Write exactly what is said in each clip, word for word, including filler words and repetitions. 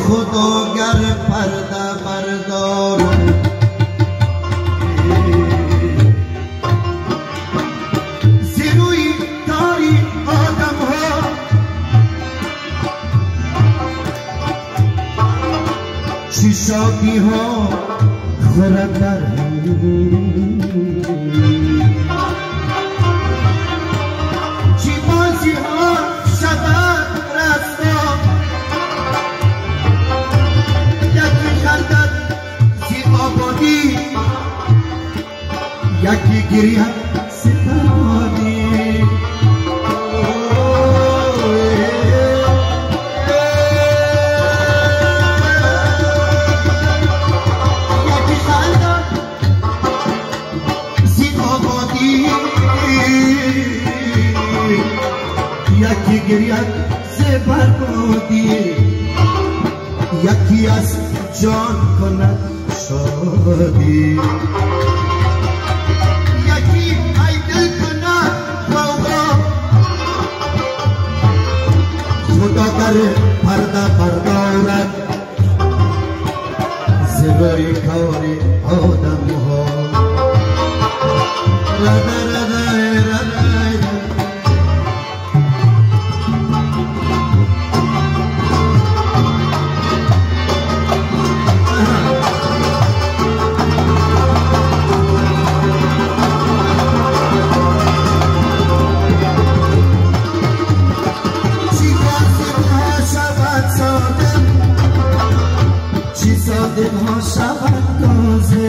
خداگر پرده بردارم زیروی داری آدم ها چی شادی ها خورد در چی بازی ها شود رستا یکی خردد زی آبادی یکی گریه سپرانی یکی خردد زی آبادی یکی گریه سپرانی یکی از جان کند شادی یکی ای دل کند بابا خدا در پرده بردارد زیبای کار آدم ها رده رده رده دل ها شود تازه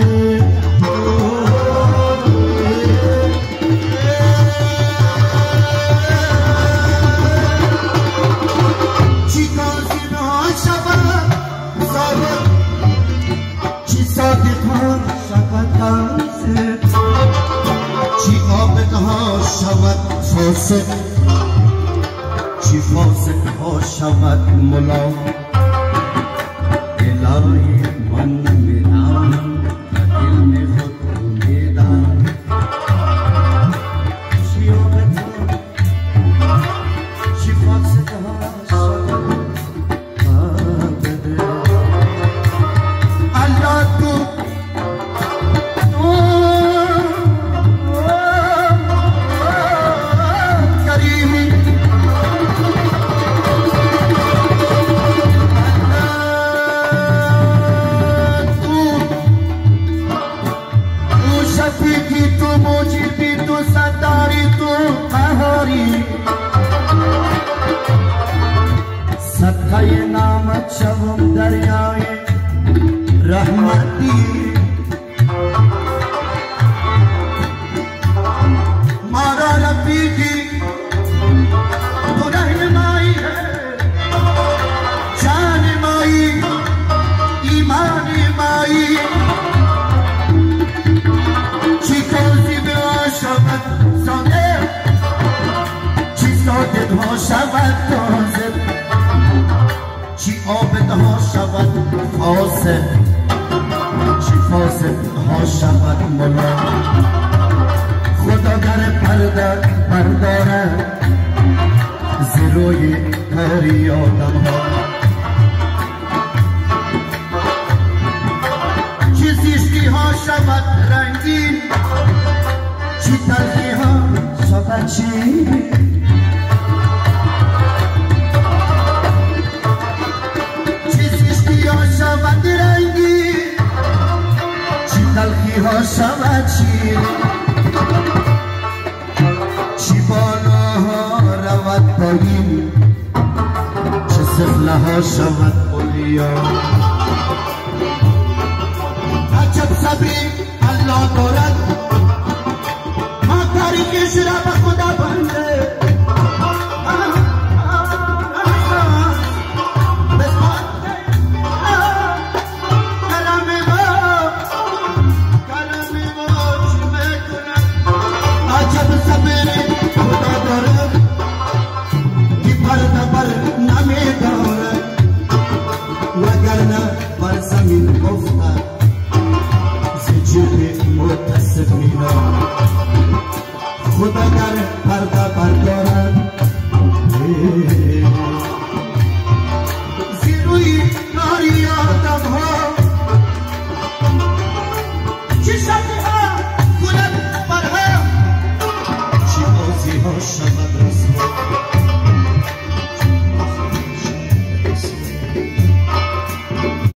چی کازین ها شود ساده چی صادق ها شود تازه چی عابد ها شود فاسق چی فاسق ها شود ملا الهی من میدم علم خود میدم چی آبد ها چی فاسد ها شود آبده الله تو کریمی تو موجودی تو ستاری تو بهاری صدقه نامت شوم دریای رحمتی مارا رفیقی تو رحمایی ہے جان مائی ایمان مائی ها شود تازه چی عابد ها شود فاسد چی فاسد ها شود ملا خداگر پرده بردارد زیروی کاری آدم ها چی زیشتی ها شود رنگین چی تلخی ها شود چین شود رنگی چی تلخی ها شود شیر چی بالا ها رود پایین چه سفله ها شود اولیا عجب صبری الله دارد ما تاریکش را به خدا بنده خدا